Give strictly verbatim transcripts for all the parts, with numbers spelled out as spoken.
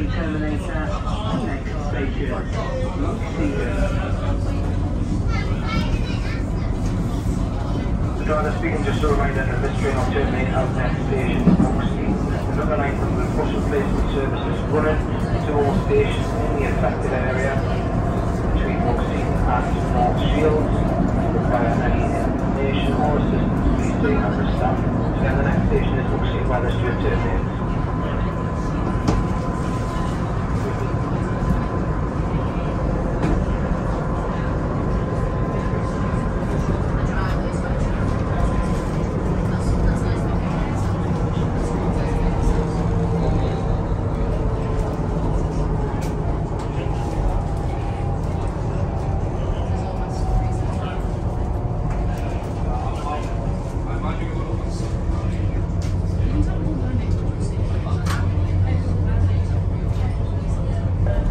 train terminates at the next station, Monkseaton. The driver speaking, just a reminder that this train will terminate at the next station, Monkseaton. The number nine hundred bus replacement services running to all stations in the affected area between Monkseaton and North Shields. Require any information or assistance, please stay under staff. Again, the next station is Monkseaton where this train terminates.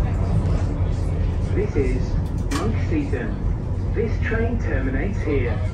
This is Monkseaton. This train terminates here.